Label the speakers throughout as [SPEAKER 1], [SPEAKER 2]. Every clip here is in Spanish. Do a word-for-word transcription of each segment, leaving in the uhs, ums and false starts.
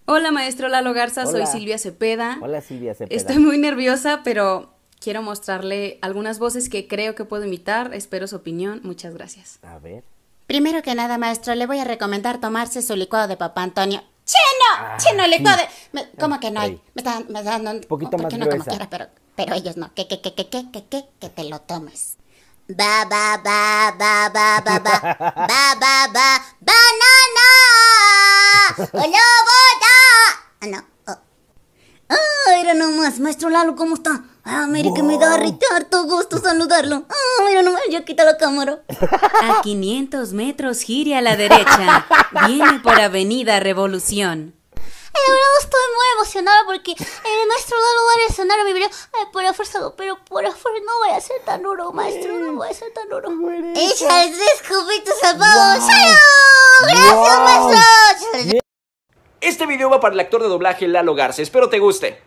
[SPEAKER 1] Hola, maestro Lalo Garza,
[SPEAKER 2] Hola.
[SPEAKER 1] soy Silvia Cepeda.
[SPEAKER 2] Hola, Silvia Cepeda.
[SPEAKER 1] Estoy muy nerviosa, pero quiero mostrarle algunas voces que creo que puedo imitar. Espero su opinión. Muchas gracias.
[SPEAKER 2] A ver.
[SPEAKER 3] Primero que nada, maestro, le voy a recomendar tomarse su licuado de papá Antonio. ¡Cheno!
[SPEAKER 2] Ah,
[SPEAKER 3] ¡Cheno, licuado
[SPEAKER 2] sí.
[SPEAKER 3] de...! Me- ¿Cómo que no hay?
[SPEAKER 2] Ahí.
[SPEAKER 3] Me están, me están dando...
[SPEAKER 2] Un poquito más
[SPEAKER 3] que no como
[SPEAKER 2] gruesa.
[SPEAKER 3] quiera, pero, pero ellos no. Que, que, que, que, que, que, que, que te lo tomes. Ba, ba, ba, ba, ba, ba, ba. Ba, ba, ba, banana. ¡Lobo da! Ah, no. Oh. Ah, mira nomás, maestro Lalo, ¿cómo está? Ah, mire que me da harto gusto saludarlo. Ah, mira nomás, yo quito la cámara.
[SPEAKER 1] A quinientos metros gire a la derecha. Viene por Avenida Revolución.
[SPEAKER 3] La verdad estoy muy emocionada porque el maestro Lalo va a reaccionar a mi video. Ay, por esfuerzo, pero por esfuerzo no voy a ser tan duro, maestro, no voy a ser tan duro. ¡Echa tres cubitos al pavo! ¡Salud! ¡Gracias,
[SPEAKER 2] Wow.
[SPEAKER 3] maestro!
[SPEAKER 4] Este video va para el actor de doblaje Lalo Garza, espero te guste.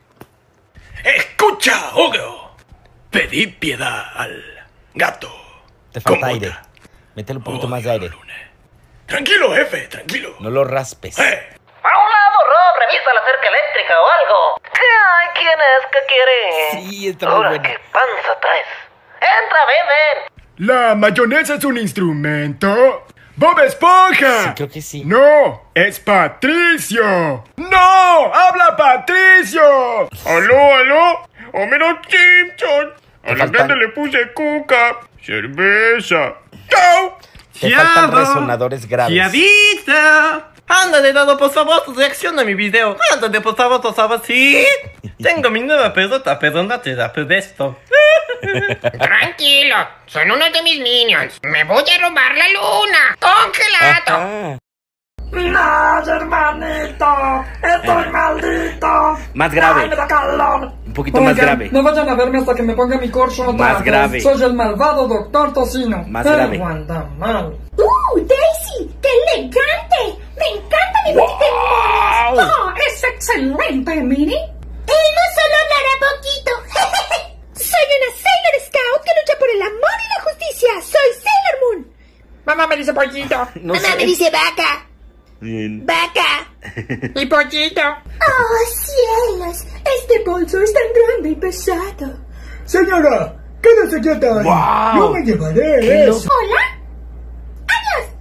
[SPEAKER 5] Escucha, Hugo. Pedí piedad al gato.
[SPEAKER 2] Te falta
[SPEAKER 5] Con
[SPEAKER 2] aire.
[SPEAKER 5] bota.
[SPEAKER 2] Métele un poquito
[SPEAKER 5] Oh,
[SPEAKER 2] más de aire.
[SPEAKER 5] Luna. Tranquilo, jefe, tranquilo.
[SPEAKER 2] No lo raspes.
[SPEAKER 5] Eh,
[SPEAKER 6] A un lado, Rob, revisa la cerca eléctrica o algo. ¿Qué hay? ¿Quién es? ¿Qué quiere?
[SPEAKER 2] Sí, está muy
[SPEAKER 6] Ahora,
[SPEAKER 2] buena.
[SPEAKER 6] ¿qué panza traes? ¡Entra, ven, ven!
[SPEAKER 7] ¿La mayonesa es un instrumento? ¡Bob Esponja!
[SPEAKER 2] Sí, creo que sí.
[SPEAKER 7] ¡No! ¡Es Patricio! ¡No! ¡Habla Patricio! ¡Aló, aló! ¡Homero Simpson! A
[SPEAKER 2] Te
[SPEAKER 7] la
[SPEAKER 2] faltan-
[SPEAKER 7] grande le puse cuca. ¡Cerveza! ¡Chao!
[SPEAKER 2] Te faltan resonadores graves.
[SPEAKER 6] ¡Fiadita! Ándale, Dado, por favor, reacciona a mi video. Ándale, por favor, por favor, sí. Tengo mi nueva pelota, pero no te da de esto.
[SPEAKER 8] Tranquilo, son uno de mis minions. Me voy a robar la luna. ¡Congelado!
[SPEAKER 2] Ajá.
[SPEAKER 9] ¡No, hermanito! ¡Estoy maldito!
[SPEAKER 2] Más grave.
[SPEAKER 9] ¡Ay, me da calor!
[SPEAKER 2] Un poquito más
[SPEAKER 9] Oigan,
[SPEAKER 2] grave.
[SPEAKER 9] no vayan a verme hasta que me ponga mi corcho otra
[SPEAKER 2] Más
[SPEAKER 9] vez.
[SPEAKER 2] grave.
[SPEAKER 9] Soy el malvado doctor Tocino.
[SPEAKER 2] Más
[SPEAKER 9] El
[SPEAKER 2] grave.
[SPEAKER 9] Guandamal.
[SPEAKER 3] ¡Uh, Daisy! ¡Qué elegante! ¡Me encanta mi vestido!
[SPEAKER 9] ¡Oh, es excelente, Mini!
[SPEAKER 3] Él no solo hablará poquito. Soy una Sailor Scout que lucha por el amor y la justicia. Soy Sailor Moon.
[SPEAKER 9] Mamá me dice pollito.
[SPEAKER 2] No
[SPEAKER 3] Mamá
[SPEAKER 2] sé.
[SPEAKER 3] me dice vaca.
[SPEAKER 2] Bien.
[SPEAKER 3] Vaca.
[SPEAKER 9] Y pollito.
[SPEAKER 3] ¡Oh, cielos! Este bolso es tan grande y pesado.
[SPEAKER 7] Señora, quédese quieta ahí.
[SPEAKER 2] Wow.
[SPEAKER 7] Yo me llevaré
[SPEAKER 2] Qué
[SPEAKER 7] eso.
[SPEAKER 2] loco.
[SPEAKER 3] ¿Hola? ¡Adiós!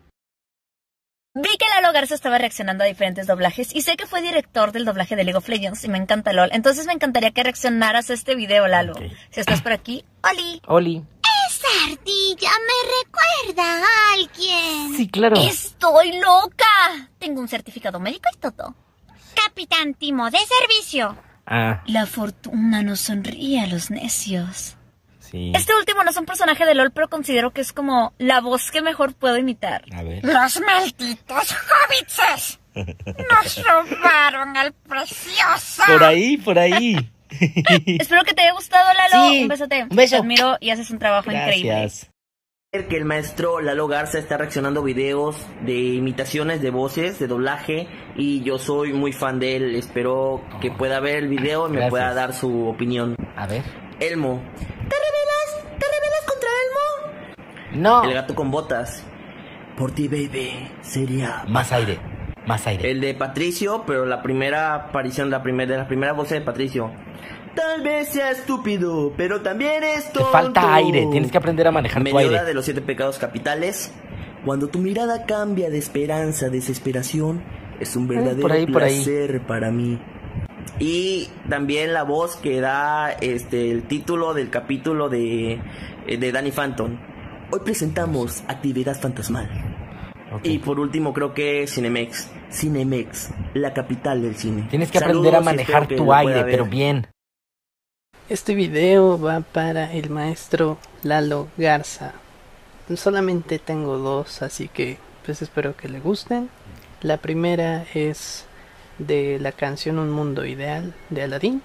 [SPEAKER 10] Vi que Lalo Garza estaba reaccionando a diferentes doblajes y sé que fue director del doblaje de League of Legends y me encanta LOL. Entonces me encantaría que reaccionaras a este video, Lalo.
[SPEAKER 2] Ok.
[SPEAKER 10] Si estás por aquí, ¡oli!
[SPEAKER 2] Oli.
[SPEAKER 3] Esa ardilla me recuerda a alguien.
[SPEAKER 2] Sí, claro.
[SPEAKER 10] ¡Estoy loca! Tengo un certificado médico y todo.
[SPEAKER 3] Capitán Timo de servicio.
[SPEAKER 2] Ah,
[SPEAKER 10] La fortuna nos sonríe a los necios.
[SPEAKER 2] sí.
[SPEAKER 10] Este último no es un personaje de LOL, pero considero que es como la voz que mejor puedo imitar.
[SPEAKER 2] A ver.
[SPEAKER 8] Los malditos hobbitses nos robaron al precioso.
[SPEAKER 2] Por ahí, por ahí.
[SPEAKER 10] Espero que te haya gustado, Lalo.
[SPEAKER 2] Sí,
[SPEAKER 10] Un besote.
[SPEAKER 2] un beso.
[SPEAKER 10] Te admiro y haces un trabajo increíble.
[SPEAKER 2] Gracias.
[SPEAKER 4] Que el maestro Lalo Garza está reaccionando a videos de imitaciones de voces, de doblaje, y yo soy muy fan de él. Espero que pueda ver el video y me
[SPEAKER 2] Gracias.
[SPEAKER 4] pueda dar su opinión.
[SPEAKER 2] A ver.
[SPEAKER 4] Elmo,
[SPEAKER 3] ¿Te rebelas? ¿Te rebelas contra Elmo?
[SPEAKER 2] No.
[SPEAKER 4] el gato con botas. Por ti, baby, sería...
[SPEAKER 2] Más aire. Más aire.
[SPEAKER 4] El de Patricio, pero la primera aparición, la primera de las primeras voces de Patricio. Tal vez sea estúpido, pero también es
[SPEAKER 2] Te
[SPEAKER 4] tonto.
[SPEAKER 2] falta aire. Tienes que aprender a manejar tu
[SPEAKER 4] Melioda
[SPEAKER 2] aire.
[SPEAKER 4] de los siete pecados capitales. Cuando tu mirada cambia de esperanza a desesperación, es un verdadero
[SPEAKER 2] por ahí, por ahí.
[SPEAKER 4] placer para mí. Y también la voz que da este el título del capítulo de, de Danny Phantom. Hoy presentamos Actividad Fantasmal.
[SPEAKER 2] Ok.
[SPEAKER 4] Y por último creo que Cinemex. Cinemex, la capital del cine.
[SPEAKER 2] Tienes que
[SPEAKER 4] Saludos
[SPEAKER 2] aprender a
[SPEAKER 4] y
[SPEAKER 2] manejar
[SPEAKER 4] espero que
[SPEAKER 2] tu
[SPEAKER 4] lo
[SPEAKER 2] aire,
[SPEAKER 4] pueda ver.
[SPEAKER 2] pero bien.
[SPEAKER 11] Este video va para el maestro Lalo Garza. Solamente tengo dos, así que pues espero que le gusten. La primera es de la canción Un Mundo Ideal de Aladdin.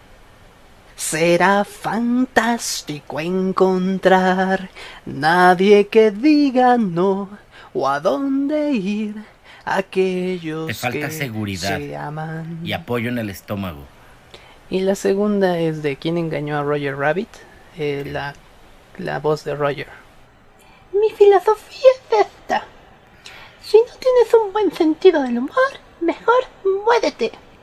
[SPEAKER 11] Será fantástico encontrar nadie que diga no o a dónde ir. Aquellos
[SPEAKER 12] Te falta
[SPEAKER 11] que
[SPEAKER 12] seguridad
[SPEAKER 11] se aman.
[SPEAKER 12] y apoyo en el estómago.
[SPEAKER 11] Y la segunda es de ¿Quién engañó a Roger Rabbit? Eh, la, la voz de Roger.
[SPEAKER 13] Mi filosofía es esta. Si no tienes un buen sentido del humor, mejor muévete.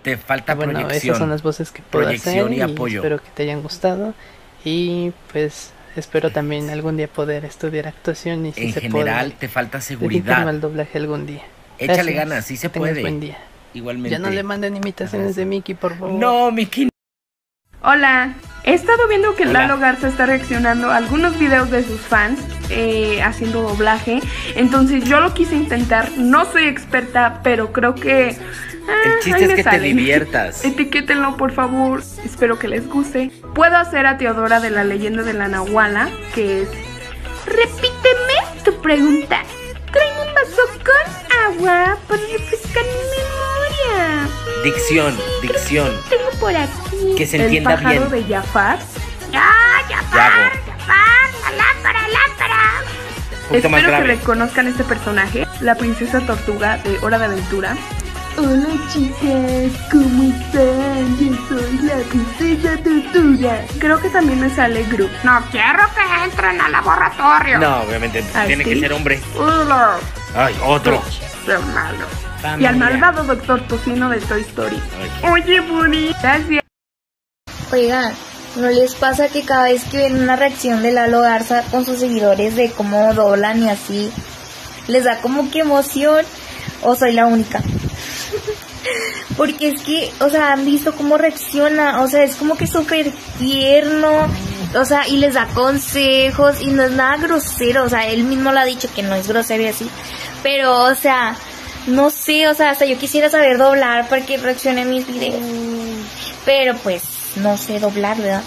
[SPEAKER 2] Te falta
[SPEAKER 11] bueno,
[SPEAKER 2] proyección.
[SPEAKER 11] esas son las voces que puedo
[SPEAKER 2] Proyección
[SPEAKER 11] hacer
[SPEAKER 2] y apoyo.
[SPEAKER 11] espero que te hayan gustado. Y pues espero también algún día poder estudiar actuación y si
[SPEAKER 2] En
[SPEAKER 11] se
[SPEAKER 2] general
[SPEAKER 11] puede,
[SPEAKER 2] te falta
[SPEAKER 11] dedicarme
[SPEAKER 2] seguridad.
[SPEAKER 11] al doblaje algún día.
[SPEAKER 2] Échale
[SPEAKER 11] Gracias.
[SPEAKER 2] ganas, sí se
[SPEAKER 11] Tengas
[SPEAKER 2] puede.
[SPEAKER 11] buen día.
[SPEAKER 2] Igualmente.
[SPEAKER 11] Ya no le manden imitaciones de Mickey, por favor.
[SPEAKER 2] No, Mickey.
[SPEAKER 12] Hola, he estado viendo que
[SPEAKER 2] Hola.
[SPEAKER 12] Lalo Garza está reaccionando a algunos videos de sus fans eh, haciendo doblaje. Entonces yo lo quise intentar, no soy experta, pero creo que... ah,
[SPEAKER 2] El
[SPEAKER 12] ahí
[SPEAKER 2] chiste es
[SPEAKER 12] me
[SPEAKER 2] que te
[SPEAKER 12] salen.
[SPEAKER 2] diviertas.
[SPEAKER 12] Etiquétenlo por favor, espero que les guste. Puedo hacer a Teodora de la leyenda de la Nahuala, que es... Repíteme tu pregunta. Tráeme un vaso con agua para refrescar mi memoria.
[SPEAKER 2] Dicción, dicción.
[SPEAKER 12] Tengo por aquí
[SPEAKER 2] Que se entienda
[SPEAKER 12] el pájaro
[SPEAKER 2] bien.
[SPEAKER 12] de Jafar.
[SPEAKER 8] ¡Ya, Jafar!
[SPEAKER 2] Yago.
[SPEAKER 8] ¡Jafar! ¡La lámpara, lámpara!
[SPEAKER 2] Un poquito más
[SPEAKER 12] Espero que
[SPEAKER 2] grave.
[SPEAKER 12] reconozcan este personaje, la princesa tortuga de Hora de Aventura. Hola chicas, ¿cómo están? Yo soy la princesa tortuga. Creo que también me sale Gru.
[SPEAKER 8] No quiero que entren al laboratorio.
[SPEAKER 2] No, obviamente
[SPEAKER 12] ¿Ah,
[SPEAKER 2] tiene
[SPEAKER 12] sí?
[SPEAKER 2] que ser hombre.
[SPEAKER 8] Hola.
[SPEAKER 2] Ay, otro.
[SPEAKER 8] ¡Qué malo!
[SPEAKER 12] Y al
[SPEAKER 2] Familia.
[SPEAKER 12] malvado doctor Tocino de Toy Story.
[SPEAKER 2] Ay.
[SPEAKER 12] Oye, Bunny, gracias.
[SPEAKER 10] Oigan, ¿no les pasa que cada vez que ven una reacción de Lalo Garza con sus seguidores de cómo doblan y así, les da como que emoción? ¿O soy la única? Porque es que, o sea, han visto cómo reacciona, o sea, es como que súper tierno, o sea, y les da consejos y no es nada grosero, o sea, él mismo lo ha dicho que no es grosero y así, pero, o sea, no sé, o sea, hasta yo quisiera saber doblar para que reaccione a mis videos, pero pues, no sé doblar, ¿verdad?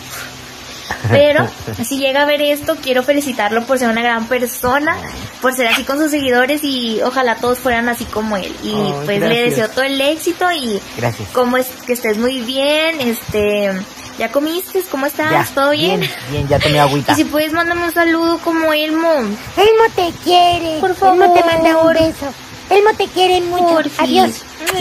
[SPEAKER 10] Pero si llega a ver esto, quiero felicitarlo por ser una gran persona, por ser así con sus seguidores y ojalá todos fueran así como él. Y
[SPEAKER 2] Oh,
[SPEAKER 10] pues
[SPEAKER 2] gracias.
[SPEAKER 10] le deseo todo el éxito y
[SPEAKER 2] Gracias.
[SPEAKER 10] como es que estés muy bien, este, ¿ya comiste? ¿Cómo estás?
[SPEAKER 2] Ya,
[SPEAKER 10] ¿Todo bien?
[SPEAKER 2] bien, bien, ya tomé agüita.
[SPEAKER 10] Y si puedes mándame un saludo como Elmo.
[SPEAKER 3] Elmo te quiere.
[SPEAKER 10] Por favor.
[SPEAKER 3] Elmo te manda un beso. Elmo te quiere mucho.
[SPEAKER 10] Porfis.
[SPEAKER 3] Adiós.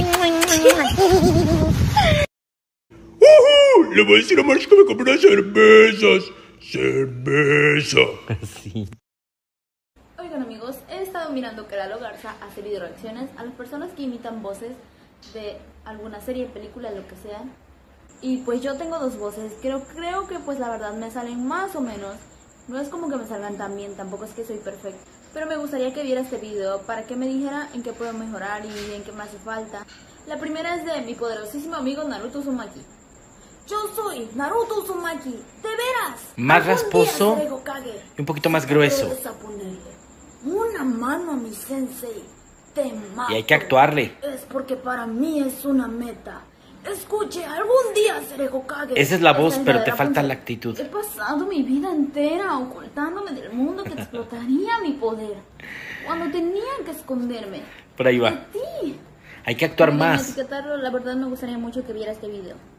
[SPEAKER 5] ¡Ujú! Le voy a decir a March que me compre unas cervezas. ¡Cerveza!
[SPEAKER 2] Sí.
[SPEAKER 14] Oigan amigos, he estado mirando que Lalo Garza hace video reacciones a las personas que imitan voces de alguna serie, película, lo que sea. Y pues yo tengo dos voces, creo, creo que pues la verdad me salen más o menos. No es como que me salgan tan bien, tampoco es que soy perfecta. Pero me gustaría que viera este video para que me dijera en qué puedo mejorar y en qué me hace falta. La primera es de mi poderosísimo amigo Naruto Uzumaki. Yo soy Naruto Uzumaki, de veras.
[SPEAKER 2] Más
[SPEAKER 14] Algún
[SPEAKER 2] rasposo
[SPEAKER 14] día seré Hokage.
[SPEAKER 2] y un poquito más grueso.
[SPEAKER 14] Debes a ponerle una mano a mi sensei. Te mato.
[SPEAKER 2] Y hay que actuarle.
[SPEAKER 14] Es porque para mí es una meta. Escuche, algún día seré Hokage.
[SPEAKER 2] Esa es la voz,
[SPEAKER 14] Esa
[SPEAKER 2] pero
[SPEAKER 14] es
[SPEAKER 2] te
[SPEAKER 14] la
[SPEAKER 2] falta
[SPEAKER 14] Rapunzel.
[SPEAKER 2] la actitud.
[SPEAKER 14] He pasado mi vida entera ocultándome del mundo que explotaría mi poder. Cuando tenían que esconderme.
[SPEAKER 2] Por ahí va.
[SPEAKER 14] De ti.
[SPEAKER 2] Hay que actuar
[SPEAKER 14] Oigan,
[SPEAKER 2] más.
[SPEAKER 14] etiquetarlo, la verdad me gustaría mucho que viera este video.